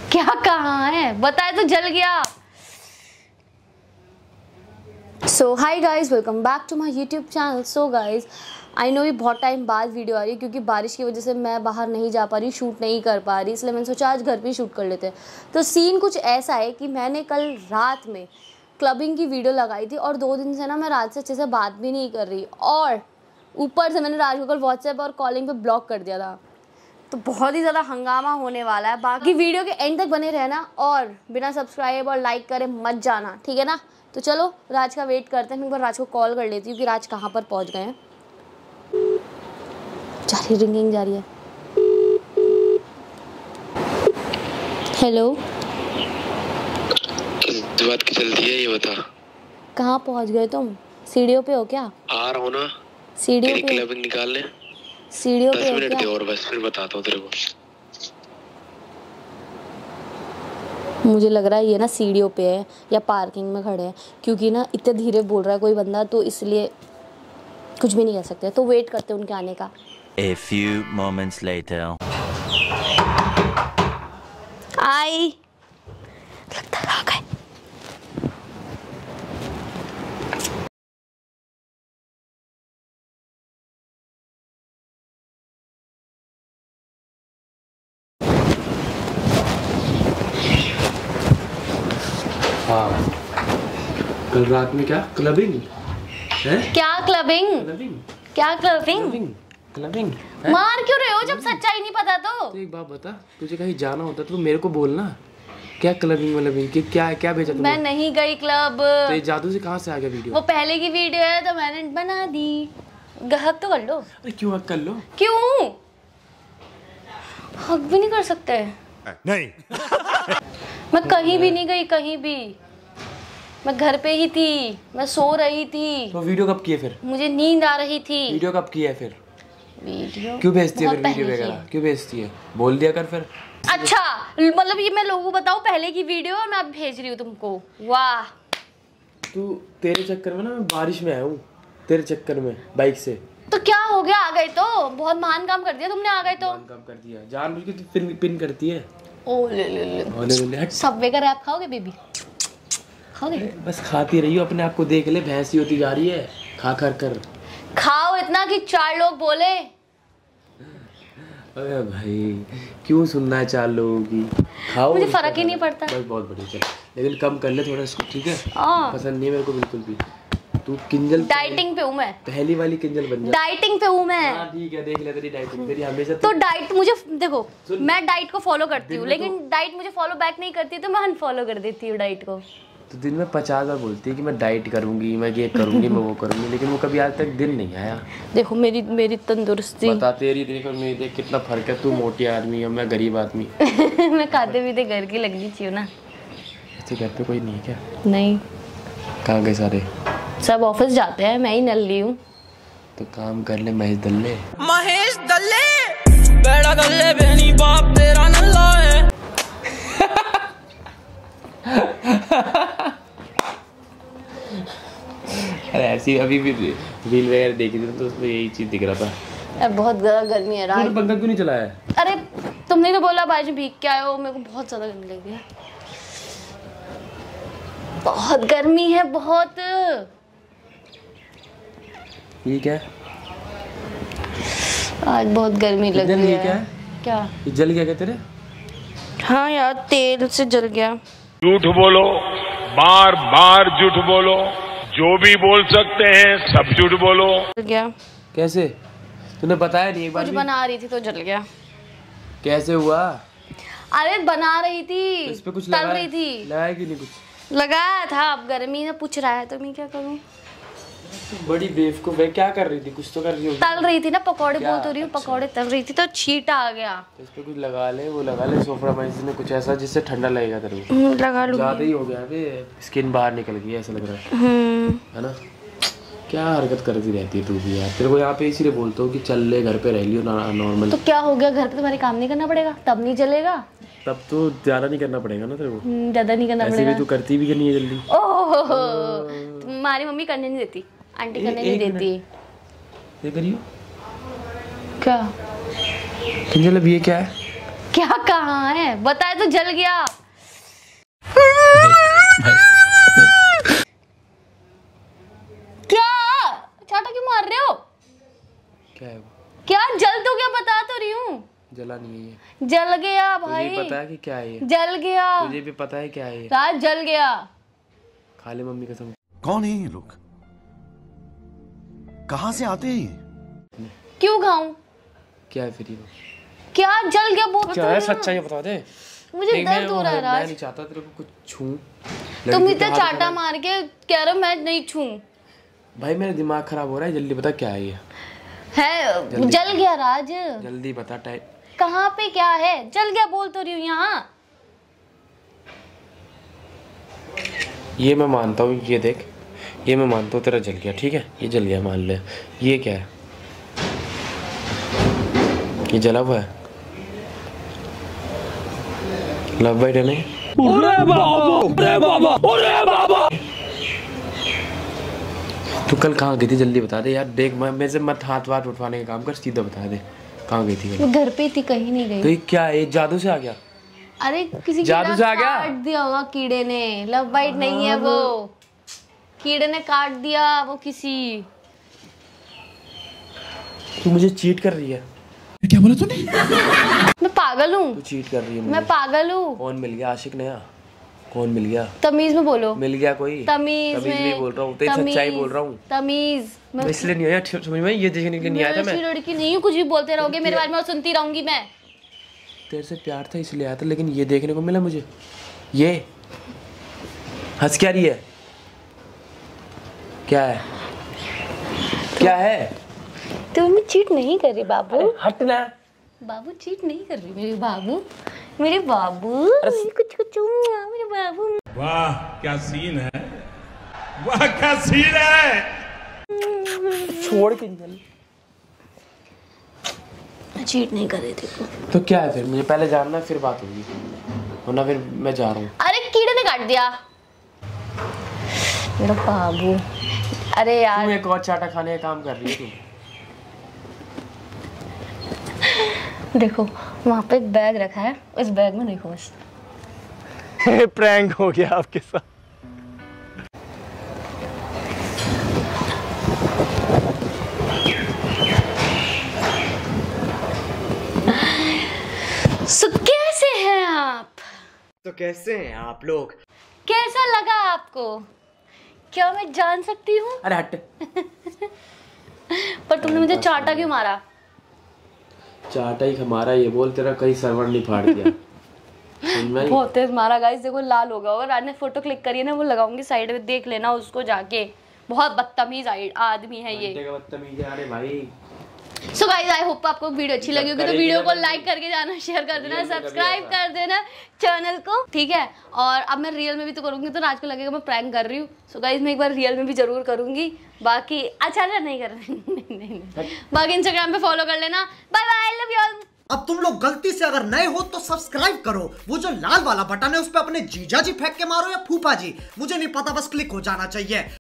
क्या कहाँ है बताए तो जल गया। So hi guys, welcome back to my YouTube channel. So guys, I know ये बहुत टाइम बाद वीडियो आ रही है क्योंकि बारिश की वजह से मैं बाहर नहीं जा पा रही, शूट नहीं कर पा रही, इसलिए मैंने सोचा आज घर पे ही शूट कर लेते हैं। तो सीन कुछ ऐसा है कि मैंने कल रात में क्लबिंग की वीडियो लगाई थी और 2 दिन से ना मैं रात से अच्छे से बात भी नहीं कर रही, और ऊपर से मैंने राज को कल व्हाट्सएप और कॉलिंग पे ब्लॉक कर दिया था। तो बहुत ही ज़्यादा हंगामा होने वाला है। बाकी वीडियो के एंड तक बने रहना और बिना सब्सक्राइब और लाइक करे मत जाना, ठीक है ना। तो चलो राज का वेट करते हैं। मैं एक बार राज को कॉल कर लेती हूँ कि राज कहाँ पर पहुँच गए हैं। जा रही, रिंगिंग जा रही है। हेलो, किस बात की जल्दी है ये बता। कहाँ पहुँच गए तुम? सीढ़ियों पे हो क्या? आ रहा हूँ ना, सीढ़ियों पे? क्लबिंग निकालने सीढ़ियों पे 10 हो मिनट क्या? दे और बस, फिर बताता हूँ तेरे को। मुझे लग रहा है ये ना सीढ़ियों पे है या पार्किंग में खड़े हैं, क्योंकि ना इतने धीरे बोल रहा है कोई बंदा, तो इसलिए कुछ भी नहीं कह सकते। तो वेट करते हैं उनके आने का। A few moments later. आई लगता है आ गए। हाँ, कल रात में क्या क्लबिंग है? क्या क्लबिंग? क्लबिंग क्या क्लबिंग? क्लबिंग क्लबिंग मार क्यों रहे हो जब सच्चाई नहीं पता तो? तो एक बात बता, तुझे कहीं जाना होता तो मेरे को बोलना। क्या क्लबिंग वलबिंग की क्या क्या भेजा तुमने? मैं नहीं गई क्लब। तो ये जादू से कहाँ से आ गया वीडियो? वो पहले की वीडियो है तो मैंने बना दी। हक तो कर लो। अरे क्यों हक कर लो? क्यों? हक भी नहीं कर सकते? नहीं। मैं कहीं भी नहीं गई, कहीं भी। मैं घर पे ही थी, मैं सो रही थी। तो वीडियो कब की है फिर? मुझे नींद आ रही थी। वीडियो कब की है फिर? वीडियो क्यों भेजती है बहुत फिर? वीडियो पहले की वगैरह है। क्यों भेजती है? बोल दिया कर फिर। अच्छा, मतलब ये मैं लोगों को बताऊं पहले की वीडियो और मैं अब भेज रही हूँ तुमको। वाह, तू तेरे चक्कर में ना मैं बारिश में आया हूँ, तेरे चक्कर में बाइक से। तो क्या हो गया? आ गए तो बहुत महान काम कर दिया तुमने। आ गए तो काम कर दिया, जानबूझ के तू पिन करती है। ओ ले हट। सबवे का रैप खाओगे बेबी? खाओगे? बस खाती रही हो, अपने आप को देख ले, भैंसी होती जा रही है खा कर। खाओ इतना कि 4 लोग बोले। अरे भाई क्यों सुनना है 4 लोगों की? खाओ, मुझे फर्क ही नहीं पड़ता। बस बहुत बढ़िया, चल लेकिन कम कर ले थोड़ा इसको, ठीक है? पसंद नहीं है मेरे को बिल्कुल भी। तू किंजल डाइटिंग पे हूँ मैं। पहली वाली किंजल बन जा। डाइटिंग पे हूँ मैं। हाँ ठीक है, देख ले तेरी डाइटिंग, तेरी हमेशा तो डाइट मुझे देखो, मैं डाइट को फॉलो करती हूँ, लेकिन डाइट मुझे फॉलो बैक नहीं करती तो मैं अनफॉलो कर देती हूँ डाइट को। तो दिन में 50 बार बोलती है कि मैं डाइट करूंगी, मैं ये करूंगी, मैं वो करूंगी, लेकिन वो कभी आज तक दिन नहीं आया। देखो मेरी तंदुरुस्ती बता, तेरी देख और मेरी देख कितना फर्क है। तू मोटी आदमी है, मैं गरीब आदमी। मैं खाते पीते घर की लगनी चाहिए ना। अच्छा, घर पे कोई नहीं है क्या? नहीं, कहाँ गए सारे? सब ऑफिस जाते हैं, मैं ही नल्ली हूँ। तो काम कर ले महेश दल्ले। महेश दल्ले बेड़ा गल्ले बहनी बाप तेरा नल्ला है। अरे ऐसी अभी भी रील वगैरह देखी थी तो उसमें यही चीज दिख रहा था। अब बहुत ज़्यादा गर्मी है रात। पंखा क्यों नहीं चलाया? अरे तुमने तो बोला बारिश में भीग के आए हो, मेरे को बहुत ज़्यादा गर्मी लग रही है। बहुत गर्मी है, बहुत। ठीक है, आज बहुत गर्मी लग रही है। क्या? ये जल गया क्या तेरे? हाँ यार, तेल से जल गया। झूठ बोलो, बार बार झूठ बोलो, जो भी बोल सकते हैं सब झूठ बोलो। जल गया कैसे? तूने बताया नहीं एक बार कुछ भी? बना रही थी तो जल गया। कैसे हुआ? अरे बना रही थी, इस पे कुछ तल रही थी। लगाया कि नहीं कुछ? लगाया था, अब गर्मी में पूछ रहा है तो मैं क्या करूं? बड़ी बेवकूफ है, क्या कर रही थी? कुछ तो कर रही होगी। तल रही थी ना, पकौड़े क्या? बोल तो रही हूँ। पकौड़े तल रही थी तो छींटा आ गया। तो इस पे कुछ लगा ले, वो लगा ले सोफ्रामाइसिन में कुछ ऐसा जिससे ठंडा लगेगा तेरे को। लगा लूंगी। ज्यादा ही हो गया है, स्किन बाहर निकल गई ऐसा लग रहा है ना? क्या हरकत करती रहती है तू भी यार। तेरे को यहाँ पे इसीलिए बोलता हूँ कि चल ले, घर पे रह लियो नॉर्मल। तो क्या हो गया, घर पे तुम्हारे काम नहीं करना पड़ेगा? तब नहीं जलेगा? तब तो ज्यादा नहीं करना पड़ेगा ना तेरे को। ज्यादा नहीं करना ऐसे पड़ेगा। भी तू करती भी नहीं है जल्दी। ओह, तुम्हारी मम्मी करने नहीं देती, आंटी करने नहीं देती। ये करियो क्या? किंजल, अब ये क्या है? क्या कहाँ है बताए तो जल गया। क्या चाटा क्यों मार रहे हो? क्या है वो? क्या जल तो क्या बता तो रही हूँ। जला नहीं है ये। जल गया भाई। तुझे पता है कि क्या है ये? जल गया। तुझे भी पता है क्या है ये? राज जल गया। खा ले मम्मी कसम। कौन है ये लोग? कहाँ से आते हैं? क्यों खाऊं? क्या है फिर ये? क्या जल गया बोल। क्या है सच्चाई बता दे। मुझे दर्द हो रहा है मैं राज। नहीं चाहता तेरे को कुछ छूं। तुम इतना चाटा मार के कह रहे हो मैं नहीं छूं। भाई मेरा दिमाग खराब हो रहा है, जल्दी बता क्या है ये? है जल गया राज। जल्दी बता। टाइम कहाँ पे क्या है? जल गया बोल तो रही हूँ यहाँ। ये मैं मानता हूँ, ये देख, ये मैं मानता हूँ तेरा जल गया, ठीक है, ये जल गया मान ले। ये क्या है? ये जला हुआ है। लव बाइट है नहीं? अरे बाबा, अरे बाबा। तू कल कहाँ गई थी जल्दी बता दे यार। देख मेरे से मत हाथ वाथ उठवाने का काम कर, सीधा बता दे कहाँ गई थी? मैं घर पे थी, कहीं नहीं गई। तो ये क्या है? जादू से आ गया? अरे किसी जादू से आ गया? काट दिया होगा कीड़े ने। लव बाइट नहीं है वो, कीड़े ने काट दिया वो किसी। तू मुझे चीट कर रही है। क्या बोला तूने? मैं पागल हूँ। तू चीट कर रही है मुझे। मैं पागल हूँ। कौन मिल गया? आशिक नया कौन मिल गया? तमीज में बोलो। मिल गया कोई? तमीज में बोल रहा हूँ, तेरी सच्चाई बोल रहा हूँ। तमीज मैं इसलिए नहीं आया समझ में, ये देखने के लिए नहीं आया था मैं। लड़की नहीं हूँ, कुछ भी बोलते रहोगे मेरे बारे में और सुनती रहूंगी मैं। तेरे से प्यार था इसलिए आया था, लेकिन ये देखने को मिला मुझे। ये हंस क्या रही है? क्या है? क्या है? तो मैं चीट नहीं कर रही बाबू। हट ना बाबू, चीट नहीं कर रही मेरे बाबू। मेरे बाबू कुछ कुछ मेरे बाबू। वाह क्या सीन है, वाह क्या सीन है। छोड़ के निकल। चीट नहीं कर रही थी। तो क्या है फिर? मुझे पहले जानना फिर बात होगी, वरना फिर मैं जा रहा हूँ। अरे कीड़े ने काट दिया मेरा बाबू। अरे यार तू एक और चाटा खाने का काम कर रही है तू। देखो वहाँ पे एक बैग रखा है, उस बैग में देखो बस। प्रैंक हो गया आपके साथ। सो कैसे हैं आप? तो कैसे हैं आप लोग? कैसा लगा आपको? क्या मैं जान सकती हूँ? अरे हट। पर तुमने मुझे चाटा क्यों मारा? चाटा ही हमारा, ये बोल तेरा कहीं सर्वर नहीं फाड़ दिया। बहुत तेज मारा गाइस, देखो लाल हो गया होगा। रात ने फोटो क्लिक करी है ना, वो लगाऊंगी साइड में, देख लेना उसको जाके। बहुत बदतमीज आदमी है ये। बदतमीज है। अरे भाई सो गाइस आई होप आपको वीडियो अच्छी लगी होगी, तो वीडियो को लाइक करके जाना, शेयर कर देना, सब्सक्राइब कर देना चैनल को, ठीक है। और अब मैं रियल में भी तो करूंगी, तो राज को लगेगा मैं प्रैंक कर रही हूँ। सो गाइस मैं एक बार रियल में भी जरूर करूंगी। बाकी अच्छा नहीं कर नहीं। बाकी इंस्टाग्राम पे फॉलो कर लेना। Bye bye, love you all. अब तुम लोग गलती से अगर नए हो तो सब्सक्राइब करो। वो जो लाल वाला बटन है उस पर अपने जीजा जी फेंक के मारो या फूफा जी, मुझे नहीं पता, बस क्लिक हो जाना चाहिए।